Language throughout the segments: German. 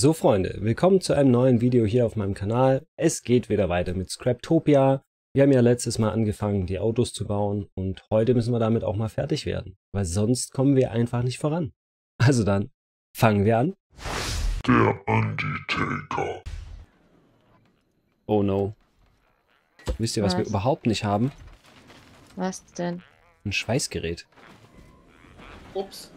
So Freunde, willkommen zu einem neuen Video hier auf meinem Kanal. Es geht wieder weiter mit Scraptopia. Wir haben ja letztes Mal angefangen, die Autos zu bauen und heute müssen wir damit auch mal fertig werden, weil sonst kommen wir einfach nicht voran. Also dann, fangen wir an. Der Undertaker. Oh no. Wisst ihr, was wir überhaupt nicht haben? Was denn? Ein Schweißgerät. Ups.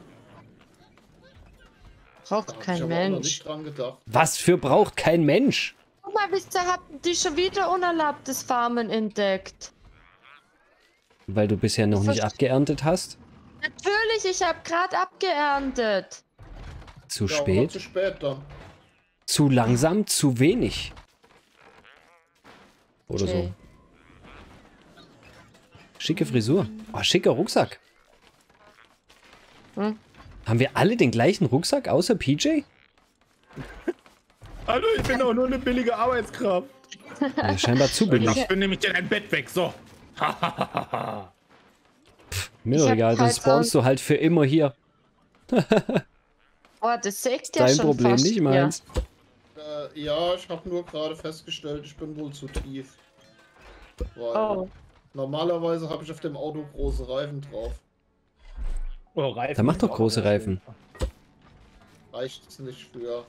Braucht kein Mensch. Nicht dran gedacht. Was für braucht kein Mensch? Guck mal, wisst ihr, habt die schon wieder unerlaubtes Farmen entdeckt? Weil du bisher noch nicht abgeerntet hast? Natürlich, ich habe gerade abgeerntet. Zu Ja, spät? zu spät dann. Zu langsam? Zu wenig? Oder Okay. so. Schicke Frisur. Oh, schicker Rucksack. Hm? Haben wir alle den gleichen Rucksack, außer PJ? Hallo, ich bin doch nur eine billige Arbeitskraft. Ja, scheinbar zu billig. Ich bin nämlich dein Bett weg, so. Mir doch egal, dann halt spawnst du halt für immer hier. Oh, das sägt ja Dein schon Problem, fast nicht meins. Ja, ich habe nur gerade festgestellt, ich bin wohl zu tief. Weil Oh. normalerweise habe ich auf dem Auto große Reifen drauf. Oh, Reifen. Dann mach doch große Reifen. Reicht es nicht für.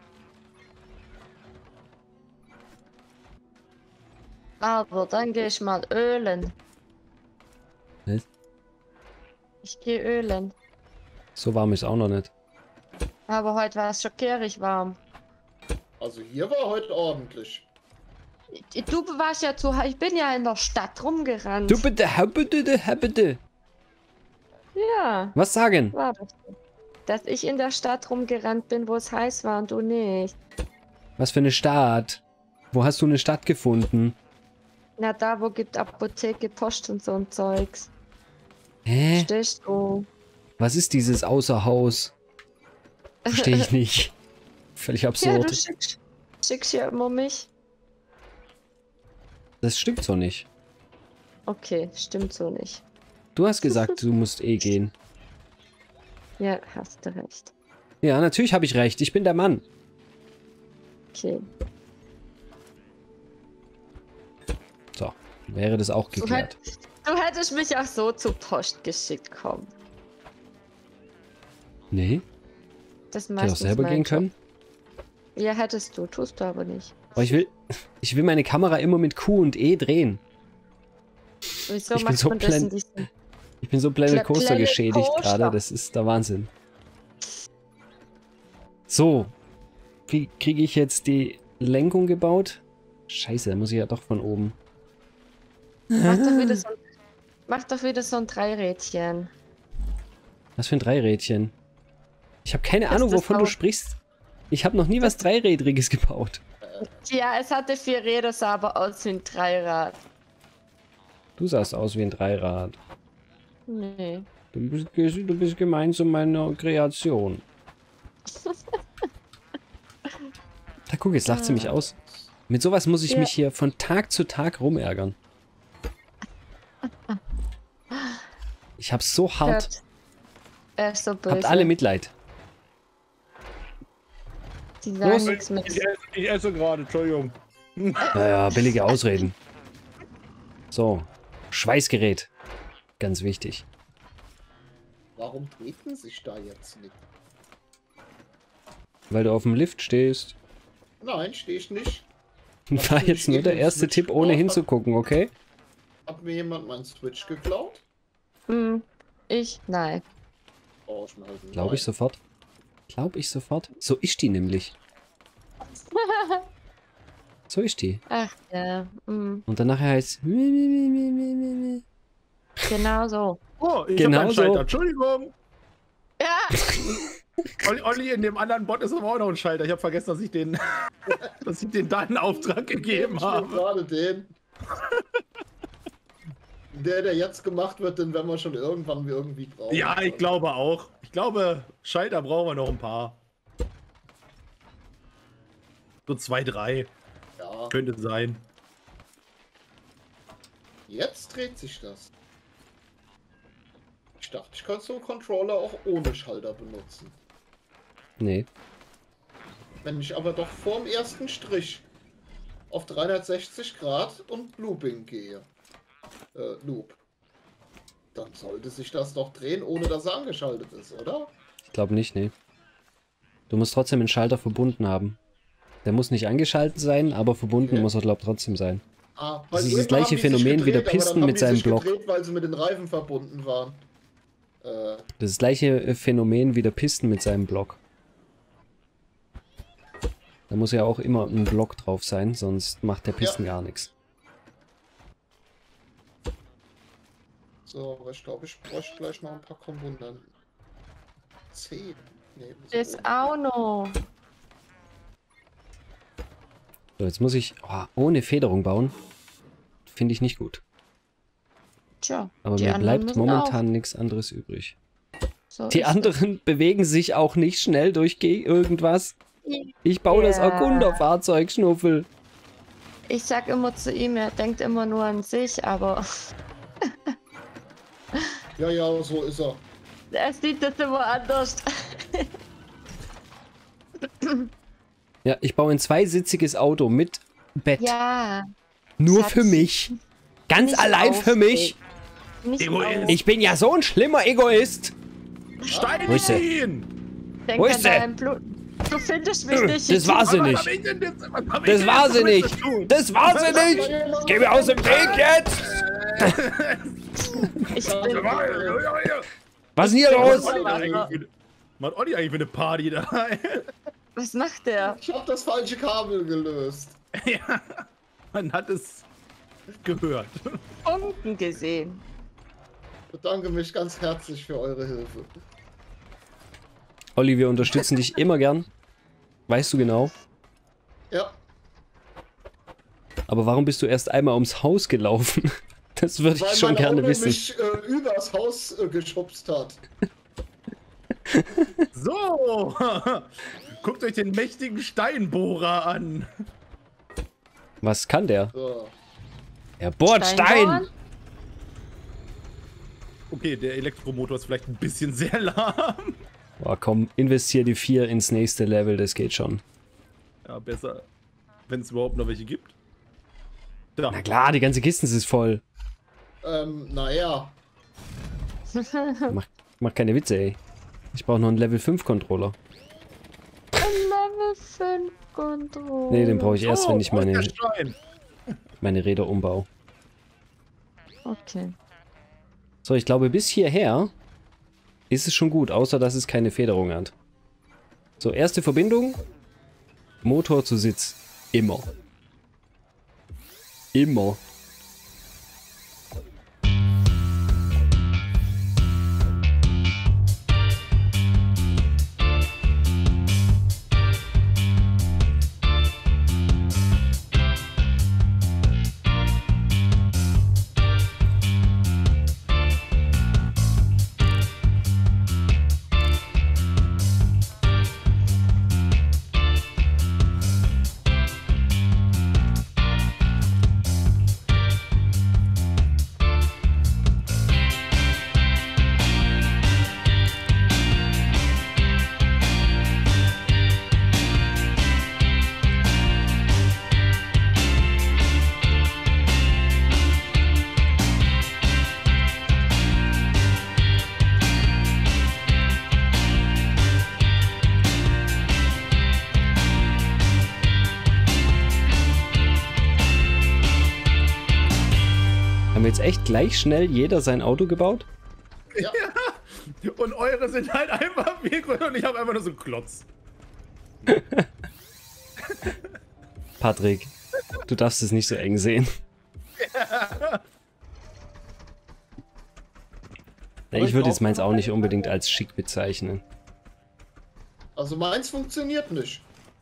Aber dann gehe ich mal ölen. Was? Ich gehe ölen. So warm ist auch noch nicht. Aber heute war es schockierig warm. Also hier war heute ordentlich. Du warst ja zu... Ich bin ja in der Stadt rumgerannt. Du bitte, bitte. Ja, Was sagen? war das so. Dass ich in der Stadt rumgerannt bin, wo es heiß war und du nicht. Was für eine Stadt? Wo hast du eine Stadt gefunden? Na, da wo gibt Apotheke, Post und so ein Zeugs. Hä? Stehst du? Was ist dieses Außerhaus? Verstehe ich nicht. Völlig Ja, absurd. du schickst ja immer mich. Das stimmt so nicht. Okay, stimmt so nicht. Du hast gesagt, du musst eh gehen. Ja, hast du recht. Ja, natürlich habe ich recht. Ich bin der Mann. Okay. So, wäre das auch geklärt. Du hättest mich auch so zur Post geschickt, komm. Nee, Das ich hätte auch meistens selber mein gehen Job. können. Ja, hättest du, tust du aber nicht. Aber ich will meine Kamera immer mit Q und E drehen. Wieso Ich bin macht so man das in diesem... Ich bin so Planet Coaster Planet geschädigt Coaster. gerade. Das ist der Wahnsinn. So, wie kriege ich jetzt die Lenkung gebaut? Scheiße, da muss ich ja doch von oben. Mach doch wieder so ein Dreirädchen. Was für ein Dreirädchen? Ich habe keine Das Ahnung, ist wovon du auch- sprichst. Ich habe noch nie was Dreirädriges gebaut. Ja, es hatte 4 Räder, sah aber aus wie ein Dreirad. Du sahst aus wie ein Dreirad. Nee. Du bist gemein zu meiner Kreation. Da guck, jetzt lacht sie mich aus. Mit sowas muss ich Ja. mich hier von Tag zu Tag rumärgern. Ich hab's so hart. Gott. Er ist so böse. Habt alle Mitleid. Die sagen Los. nichts mit. Ich esse gerade, Entschuldigung. Naja, billige Ausreden. So, Schweißgerät. Ganz wichtig. Warum treten sich da jetzt nicht? Weil du auf dem Lift stehst. Nein, stehe ich nicht. War jetzt nur der erste Tipp, ohne hinzugucken, okay? Hat mir jemand meinen Switch geklaut? Hm, ich? Nein. Oh, ich halt Glaube ich sofort. Glaube ich sofort. So ist die nämlich. So ist die. Ach ja. Hm. Und dann nachher heißt Genau so. Oh, ich Genau hab einen so. Schalter. Entschuldigung. Ja. Olli, in dem anderen Bot ist aber auch noch ein Schalter. Ich habe vergessen, dass ich den, da einen Auftrag gegeben Ich nehme habe. gerade den. Der jetzt gemacht wird, den werden wir schon irgendwann irgendwie brauchen. Ja, ich glaube auch. Ich glaube, Schalter brauchen wir noch ein paar. So 2, 3. Ja, Könnte sein. jetzt dreht sich das. Ich dachte, ich könnte so einen Controller auch ohne Schalter benutzen. Nee. Wenn ich aber doch vorm ersten Strich auf 360 Grad und Looping gehe. Loop. Dann sollte sich das doch drehen, ohne dass er angeschaltet ist, oder? Ich glaube nicht, nee. Du musst trotzdem den Schalter verbunden haben. Der muss nicht angeschaltet sein, aber verbunden muss er, glaube ich, trotzdem sein. Weil das ist das gleiche Phänomen wie der Pisten mit seinem Block. Gedreht, weil sie mit den Reifen verbunden waren. Das ist das gleiche Phänomen wie der Pisten mit seinem Block. Da muss ja auch immer ein Block drauf sein, sonst macht der Pisten gar nichts. So, aber ich glaube, ich bräuchte gleich noch ein paar Komponenten. 10. Nee, Das auch noch. So, jetzt muss ich ohne Federung bauen. Finde ich nicht gut. Tja, Aber die mir anderen bleibt müssen momentan nichts anderes übrig. So Die ist anderen bewegen sich auch nicht schnell durch irgendwas. Ich baue das Erkunderfahrzeug, Schnuffel. Ich sag immer zu ihm, er denkt immer nur an sich, aber Ja, ja, so ist er. er sieht das immer anders. Ja, ich baue ein zweisitziges Auto mit Bett. Ja. Nur Schatz. für mich. Ganz Nicht allein für mich. Nicht Egoist. auf. Ich bin ja so ein schlimmer Egoist. Stein Wo ist sie? ihn! Denk Wo an ist sie? dein Blut. Du findest mich nicht. Das war sie nicht. Das war sie nicht. Das war sie nicht. Geh mir aus dem Weg jetzt. Ich bin Was ist denn hier los? Macht Olli eigentlich für eine Party da? Was macht der? Ich habe das falsche Kabel gelöst. Ja, man hat es gehört. Funken gesehen. Ich bedanke mich ganz herzlich für eure Hilfe. Olli, wir unterstützen dich immer gern. Weißt du genau. Ja, Aber warum bist du erst einmal ums Haus gelaufen? Das würde weil ich schon mein gerne Auto wissen. mich übers Haus geschubst hat. So, guckt euch den mächtigen Steinbohrer an. Was kann der? So. Er bohrt Stein. Steinbohren? Okay, der Elektromotor ist vielleicht ein bisschen sehr lahm. Boah, komm, investier die 4 ins nächste Level, das geht schon. Ja, besser, wenn es überhaupt noch welche gibt. Da. Na klar, die ganze Kiste ist voll. Naja. Mach keine Witze, ey. Ich brauche noch einen Level 5 Controller. Level 5 Control. Nee, den brauche ich erst, wenn ich wo ist der meine, Stein? meine Räder umbaue. Okay. So, ich glaube, bis hierher ist es schon gut, außer dass es keine Federung hat. So, erste Verbindung. Motor zu Sitz. Immer. Immer. Haben wir jetzt echt gleich schnell jeder sein Auto gebaut? Ja. Und eure sind halt einfach viel größer und ich habe einfach nur so einen Klotz. Patrick, du darfst es nicht so eng sehen. Ja, ich würde jetzt meins auch nicht unbedingt als schick bezeichnen. Also meins funktioniert nicht.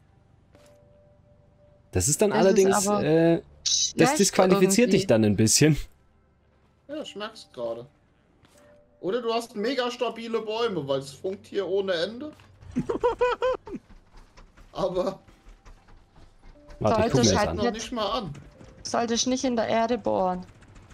Das ist dann Das ist allerdings, aber das schlecht disqualifiziert irgendwie. dich dann ein bisschen. Ja, ich merk's gerade. Oder du hast mega stabile Bäume, weil es funkt hier ohne Ende. Aber Warte, ich guck mir Sollte das halt an. noch nicht mal an. Sollte ich nicht in der Erde bohren.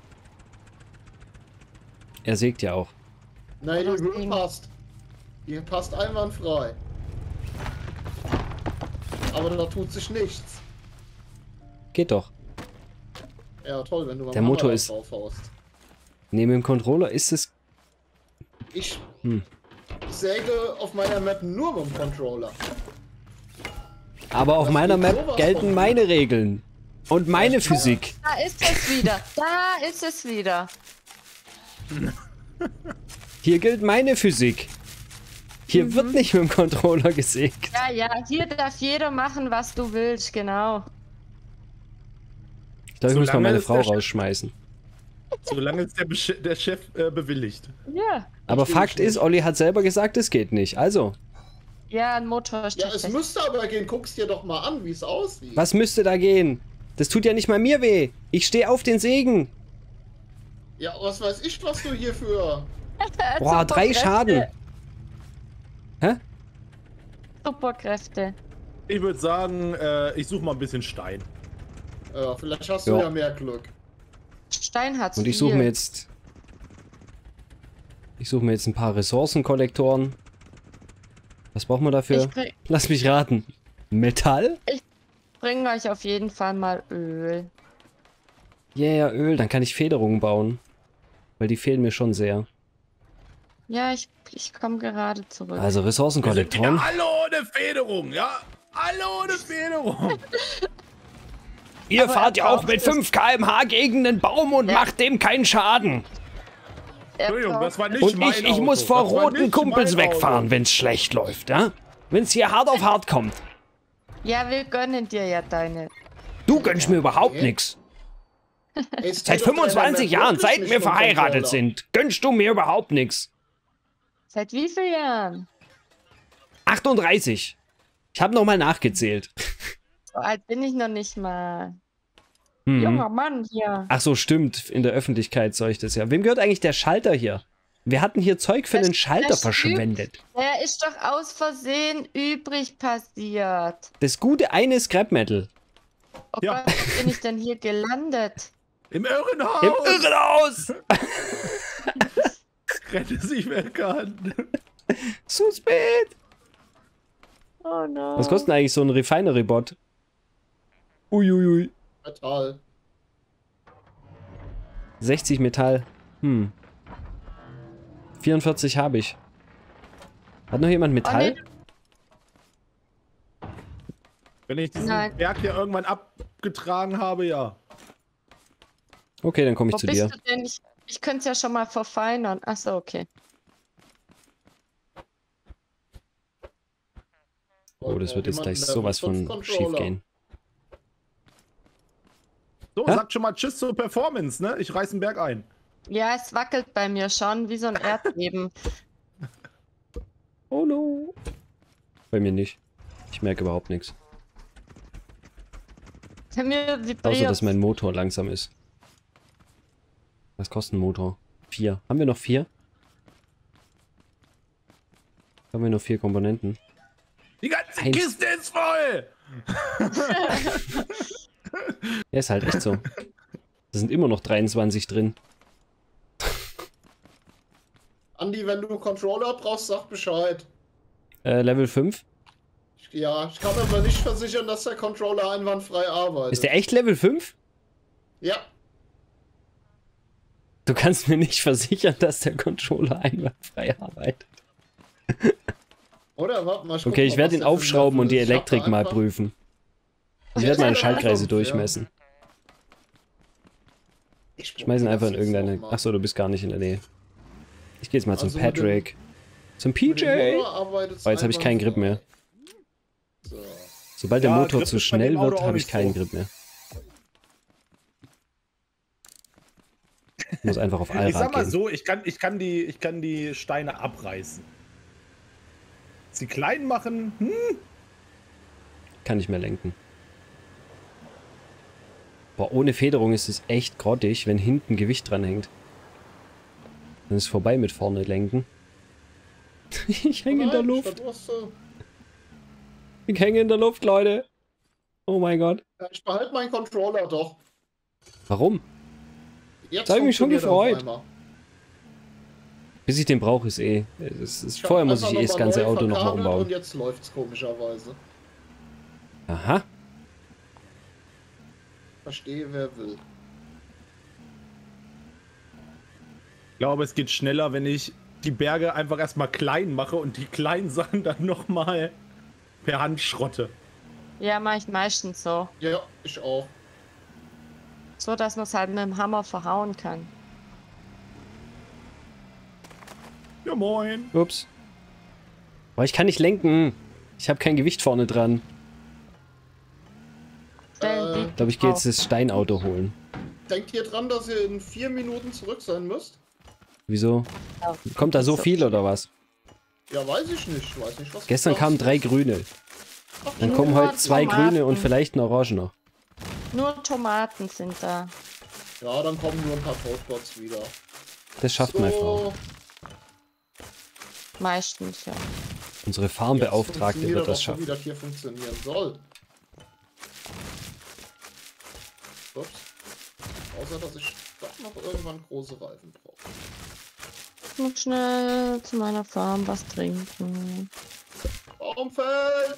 Er sägt ja auch. Nein, die Oder Höhe Ding. passt. Die passt einwandfrei. Aber da tut sich nichts. Geht doch. Ja, toll, wenn du mal Der Motor ist- draufhaust. Neben dem Controller ist es... Ich Hm. säge auf meiner Map nur mit dem Controller. Aber auf Das meiner geht Map sowas gelten von- meine Regeln. Und meine Physik. Da ist es wieder. Da ist es wieder. Hier gilt meine Physik. Hier wird nicht mit dem Controller gesägt. Ja, ja, hier darf jeder machen, was du willst, genau. Ich glaube, ich muss mal Solange meine es Frau der Chef- rausschmeißen. Solange es der Chef bewilligt. Ja. Aber Verstehe Fakt ich ist, Olli hat selber gesagt, es geht nicht. Also, Ja, ein Motor ist Ja, es tatsächlich- müsste aber gehen. Guck's dir doch mal an, wie es aussieht. was müsste da gehen? Das tut ja nicht mal mir weh. Ich stehe auf den Sägen. Ja, was weiß ich, was du hier für... Boah, 3 Superkräfte. Schaden. Hä? Superkräfte. Ich würde sagen, ich suche mal ein bisschen Stein. Vielleicht hast du Ja. ja mehr Glück. Stein hat's Und ich viel. suche mir jetzt... Ich suche mir jetzt ein paar Ressourcenkollektoren. Was braucht man dafür? Ich Lass mich raten. Metall? bringe euch auf jeden Fall mal Öl. Yeah, Öl. Dann kann ich Federungen bauen. Weil die fehlen mir schon sehr. Ja, ich komme gerade zurück. Also Wir sind Ressourcenkollektoren. wieder alle ohne Federung, ja? Alle ohne Federung. Ihr Aber fahrt er ja auch braucht mit es. 5 km/h gegen den Baum und Ja. macht dem keinen Schaden. Entschuldigung, das war nicht Und mein ich Auto. muss vor Das war roten nicht Kumpels mein wegfahren, Auto. wenn es schlecht läuft, ja? Wenn es hier hart auf hart kommt. Ja, wir gönnen dir ja deine. Du gönnst mir überhaupt Okay. nichts. Ey, es Seit geht auf deiner 25 Map Jahren, wirklich seit nicht wir mit dem verheiratet Controller. sind, gönnst du mir überhaupt nichts. Seit wie vielen Jahren? 38. Ich habe nochmal nachgezählt. So alt bin ich noch nicht mal. Mhm. Junger Mann hier. Ach so, stimmt. In der Öffentlichkeit soll ich das ja. Wem gehört eigentlich der Schalter hier? Wir hatten hier Zeug für Das- den Schalter das stimmt. verschwendet. Der ist doch aus Versehen übrig passiert. Das gute eine ist Scrap Metal. Oh Ja. Gott, wo bin ich denn hier gelandet? Im Irrenhaus. Im Irrenhaus! Rette sich weg an. Zu spät! Oh no. Was kostet denn eigentlich so ein Refinery-Bot? Uiuiui. Metall. 60 Metall. 44 habe ich. Hat noch jemand Metall? nee. Wenn ich diesen Nein. Berg hier irgendwann abgetragen habe, ja. Okay, dann komme ich Wo zu bist dir. du denn? Ich könnte es ja schon mal verfeinern. Achso, okay. Oh, das wird jetzt Jemand gleich mit sowas von 5 schief Controller. gehen. So, Hä? sagt schon mal Tschüss zur Performance, ne? Ich reiß den Berg ein. Ja, es wackelt bei mir schon wie so ein Erdbeben. Oh no. Bei mir nicht. Ich merke überhaupt nichts. Bei mir Außer, vibriert. dass mein Motor langsam ist. Was kostet ein Motor? 4. Haben wir noch 4? Haben wir noch 4 Komponenten? Die ganze Eins. Kiste ist voll! Ja, ist halt echt so. Da sind immer noch 23 drin. Andi, wenn du einen Controller brauchst, sag Bescheid. Level 5. Ja, ich kann aber nicht versichern, dass der Controller einwandfrei arbeitet. Ist der echt Level 5? Ja, Du kannst mir nicht versichern, dass der Controller einwandfrei arbeitet. oder? Warte mal, guck Okay, ich mal, werde was ihn der für ein aufschrauben und die Level ist. Ich hab da Elektrik mal einfach- prüfen. Ich Ja, werde meine ist ja Schaltkreise einfach, ja. durchmessen. Ich Schmeiß ihn einfach in das jetzt irgendeine... noch mal. Achso, du bist gar nicht in der Nähe. Ich gehe jetzt mal zum Also mit dem- Patrick. Zum Mit dem PJ! Motor arbeitet's Oh, jetzt habe ich keinen Grip mehr. So. Sobald der Ja, Motor Grip zu ist bei dem schnell Auto wird, auch habe ich nicht keinen so. Grip mehr. Ich muss einfach auf Ich Allrad sag mal gehen. so, ich kann die Steine abreißen. Sie klein machen, Kann nicht mehr lenken. Boah, ohne Federung ist es echt grottig, wenn hinten Gewicht dran hängt. Dann ist es vorbei mit vorne lenken. Ich hänge in der Nein, Luft. verdurste. Ich hänge in der Luft, Leute. Oh mein Gott. Ja, ich behalte meinen Controller doch. Warum? Jetzt Da hab ich mich schon funktioniert er auf gefreut. einmal. Bis ich den brauche, ist eh. Ich hab Vorher muss einfach ich eh das noch mal ganze neu Auto nochmal verkabelt umbauen. Und jetzt läuft's komischerweise. Aha. Verstehe, wer will. Ich glaube, es geht schneller, wenn ich die Berge einfach erstmal klein mache und die kleinen Sachen dann nochmal per Hand schrotte. Ja, mache ich meistens so. Ja, ich auch. So, dass man es halt mit dem Hammer verhauen kann. Ja, moin. Ups. Aber ich kann nicht lenken. Ich habe kein Gewicht vorne dran. Stellen Ich glaube, ich gehe jetzt das Steinauto holen. Denkt ihr dran, dass ihr in 4 Minuten zurück sein müsst? Wieso? Kommt da so viel oder was? Ja, weiß ich nicht. Weiß nicht, was Gestern kamen 3 grüne. Ach, Dann Nur kommen heute 2 Tomaten. grüne und vielleicht ein Orange noch. Nur Tomaten sind da. ja, dann kommen nur ein paar Toastbots wieder. Das schafft meine Frau. Meistens, ja. Unsere Farmbeauftragte Jetzt wird das funktioniert schaffen. doch, wie das hier funktionieren soll. Ups. Außer, dass ich doch noch irgendwann große Reifen brauche. Ich muss schnell zu meiner Farm was trinken. Baumfeld!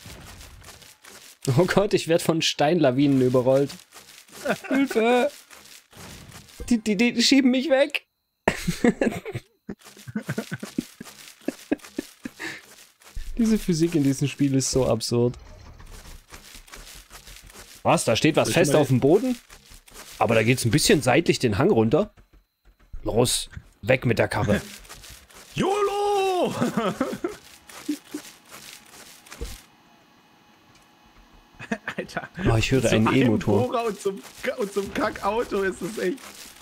Oh Gott, ich werde von Steinlawinen überrollt. Hilfe! Die schieben mich weg. Diese Physik in diesem Spiel ist so absurd. Was? Da steht was fest auf dem Boden? Aber da geht's ein bisschen seitlich den Hang runter. Los, weg mit der Karre. YOLO! Alter. Oh, ich höre Zu einen einem E-Motor. Bohrer und zum Kackauto ist es echt.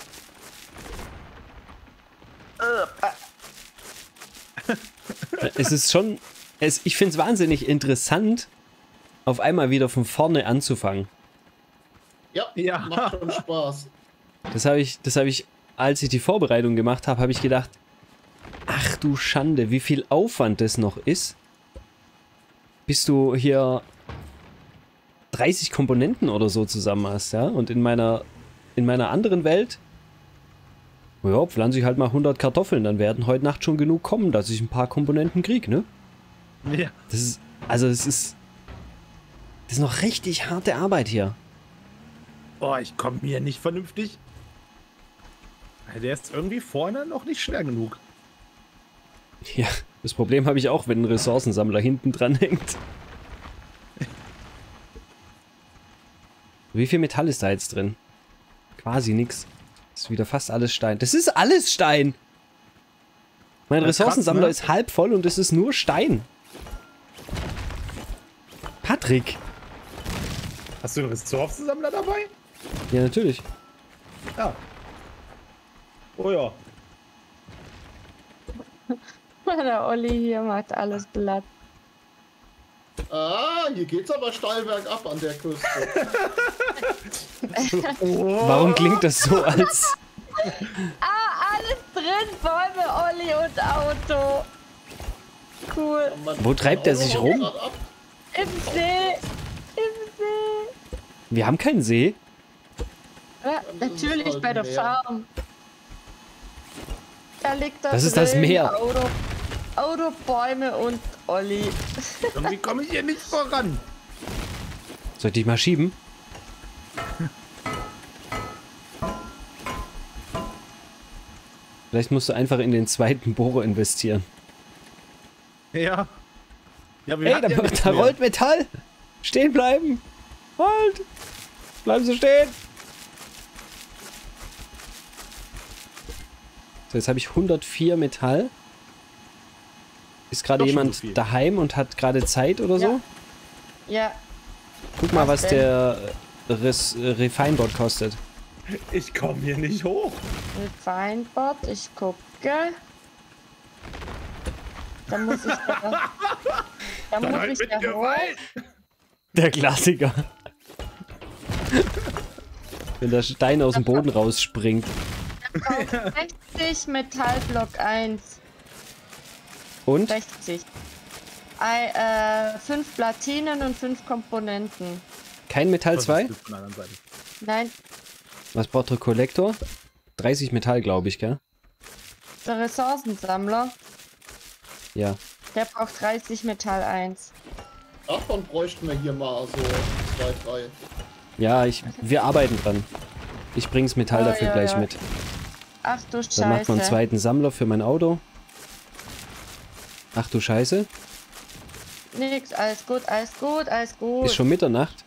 Es ist schon... ich finde es wahnsinnig interessant, auf einmal wieder von vorne anzufangen. Ja, Ja. macht schon Spaß. Das habe ich, als ich die Vorbereitung gemacht habe, habe ich gedacht, ach du Schande, wie viel Aufwand das noch ist, bis du hier 30 Komponenten oder so zusammen hast, ja? Und in meiner anderen Welt, ja, pflanze ich halt mal 100 Kartoffeln, dann werden heute Nacht schon genug kommen, dass ich ein paar Komponenten kriege, ne? Ja. Das ist, also das ist noch richtig harte Arbeit hier. Boah, ich komme hier nicht vernünftig. Der ist irgendwie vorne noch nicht schwer genug. Ja, das Problem habe ich auch, wenn ein Ressourcensammler hinten dran hängt. Wie viel Metall ist da jetzt drin? Quasi nix. Ist wieder fast alles Stein. Das ist alles Stein! Mein Das ist krass, Ressourcensammler ne? ist halb voll und es ist nur Stein. Patrick! Hast du einen Ressourcensammler dabei? Ja, natürlich. Ja. Oh ja. Der Olli hier macht alles platt. Ah, hier geht's aber steil bergab an der Küste. Warum klingt das so, als... Ah, alles drin, Bäume, Olli und Auto. Cool. Wo treibt er sich rum? Grad ab. Im See. Im See. Wir haben keinen See. Ja, Dann ist es natürlich halt bei der Meer. Farm. Da liegt Das ist das Meer. Auto, Bäume und Olli. Irgendwie komme ich hier nicht voran. Soll ich dich mal schieben? Vielleicht musst du einfach in den zweiten Bohrer investieren. Ja. Ja, wir Hey, hatten ja nichts da mehr. rollt Metall! Stehen bleiben! Halt! Bleiben Sie stehen! So, jetzt habe ich 104 Metall. Ist gerade Doch schon jemand so viel. daheim und hat gerade Zeit oder so? Ja, Guck mal, was Was der Refinebot kostet. Ich komme hier nicht hoch. Feinbot, ich gucke. Da muss ich da muss halt ich mit da hoch. Gewalt. Der Klassiker. Wenn der Stein aus dem Boden rausspringt. 60 Metallblock 1. Und? 60. 5 Platinen und 5 Komponenten. Kein Metall 2? Von der anderen Seite. Nein, Was braucht der Kollektor? 30 Metall, glaube ich, gell? der Ressourcensammler, Ja. der braucht 30 Metall 1. Davon bräuchten wir hier mal so 2, 3. Ja, wir arbeiten dran. Ich bring's Metall Oh, dafür ja, gleich ja. mit. Ach du Dann macht man einen Scheiße. zweiten Sammler für mein Auto. Ach du Scheiße. Nix, alles gut, alles gut, alles gut. Ist schon Mitternacht.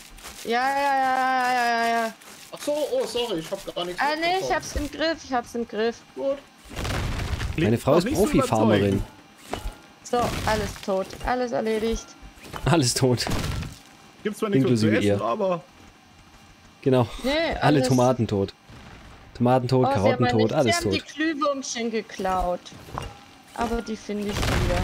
Ja. Ach so, oh sorry, ich hab gar nichts Ah nee, ich mitbekommen. hab's im Griff. Gut. Meine Frau ist Nicht so Profi-Farmerin. So, alles tot, alles erledigt. Alles tot. Gibt's zwar nichts mehr zu Inklusive essen, ihr. aber Genau. Nee, Alle alles. Tomaten tot. Tomaten tot, Oh, Karotten tot, alles sie haben die tot. Glühwürmchen geklaut. Aber die finde ich wieder.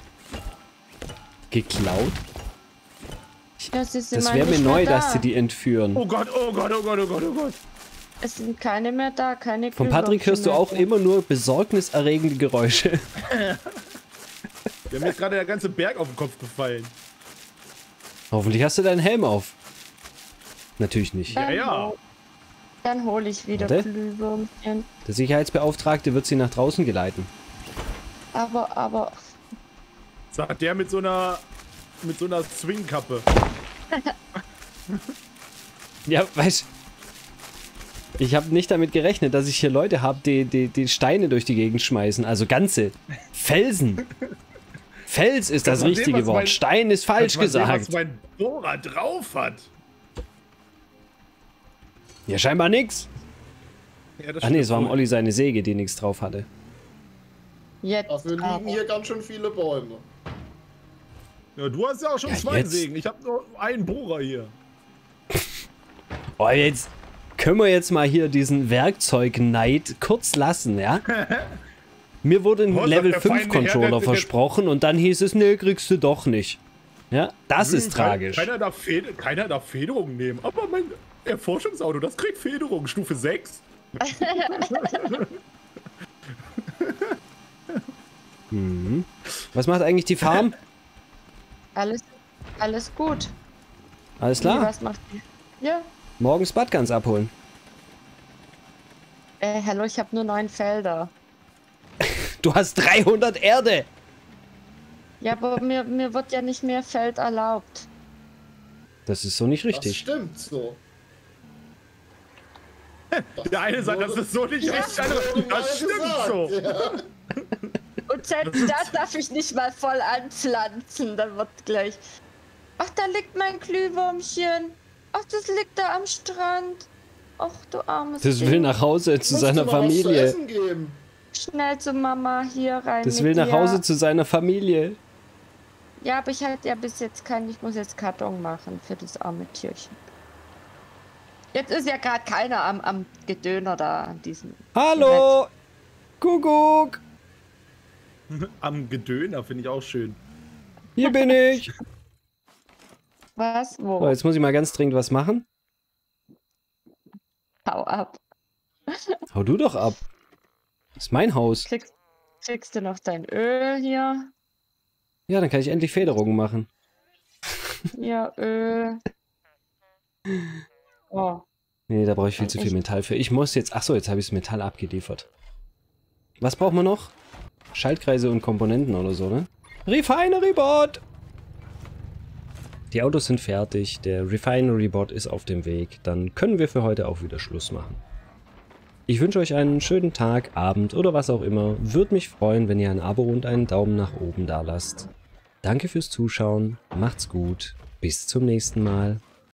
Geklaut? Ja, sie sind Das mal wäre mir nicht neu, mehr da. dass sie die entführen. oh Gott, oh Gott, oh Gott, oh Gott, oh Gott. Es sind keine mehr da, keine Von Patrick hörst du auch Glühwürmchen mehr. immer nur besorgniserregende Geräusche. Wir haben jetzt gerade der ganze Berg auf den Kopf gefallen. Hoffentlich hast du deinen Helm auf. Natürlich nicht. Ja, ja. Dann hole ich wieder Warte. Glühwürmchen. Der Sicherheitsbeauftragte wird sie nach draußen geleiten. Aber. Sagt der mit so einer Swingkappe. Ja, weißt du, ich habe nicht damit gerechnet, dass ich hier Leute habe, die Steine durch die Gegend schmeißen. Also ganze Felsen. Fels ist das Kannst mal sehen, richtige was Wort. mein- Stein ist falsch Kannst mal sehen, gesagt. was mein Bohrer drauf hat. Ja, scheinbar nix. Ja, das Ach nee, es stimmt war am wohl. Olli seine Säge, die nichts drauf hatte. Jetzt. Dafür liegen aber. hier ganz schön viele Bäume. Ja, du hast ja auch schon Ja, 2 jetzt. Sägen. Ich habe nur einen Bohrer hier. Oh, jetzt können wir jetzt mal hier diesen Werkzeugneid kurz lassen, ja? Mir wurde ein Horst, Level der 5 feine Controller Herr, der- versprochen und dann hieß es, nee, kriegst du doch nicht. Ja, das ist tragisch. Keiner darf Federung nehmen. Aber mein Erforschungsauto, das kriegt Federung. Stufe 6. Was macht eigentlich die Farm? Alles gut. Alles Wie, klar, was macht die? Ja. morgens Badgans abholen. Hallo, ich habe nur 9 Felder. Du hast 300 Erde. Ja, aber mir wird ja nicht mehr Feld erlaubt. Das ist so nicht Das richtig. stimmt so. Der eine sagt, das ist so nicht richtig. Der andere, wurde mal das stimmt gesagt, so. Ja. Und selbst das darf ich nicht mal voll anpflanzen. Dann wird gleich. Ach, da liegt mein Glühwürmchen. Ach, das liegt da am Strand. Ach, du armes Das will Ding. nach Hause zu Musst seiner du mal was zu Familie. essen geben. Schnell zu Mama hier rein. Das mit will nach dir. Hause zu seiner Familie. Ja, aber ich hatte ja bis jetzt keinen. Ich muss jetzt Karton machen für das arme Tierchen. Jetzt ist ja gerade keiner am Gedöner da an diesem. Hallo! Kuckuck! Am Gedöner finde ich auch schön. Hier bin ich! Was? Wo? So, jetzt muss ich mal ganz dringend was machen. Hau ab. Hau du doch ab. Das ist mein Haus. Kriegst du noch dein Öl hier? Ja, dann kann ich endlich Federungen machen. Ja, Öl. Oh. Nee, da brauche ich viel zu viel Metall für. Ich muss jetzt... Achso, jetzt habe ich das Metall abgeliefert. Was braucht man noch? Schaltkreise und Komponenten oder so, ne? Refinery Bot! Die Autos sind fertig, der Refinery Bot ist auf dem Weg. Dann können wir für heute auch wieder Schluss machen. Ich wünsche euch einen schönen Tag, Abend oder was auch immer. Würde mich freuen, wenn ihr ein Abo und einen Daumen nach oben da lasst. Danke fürs Zuschauen, macht's gut, bis zum nächsten Mal.